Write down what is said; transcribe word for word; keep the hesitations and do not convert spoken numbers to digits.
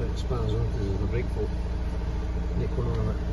spars on because of the brake fault. Nick one on it.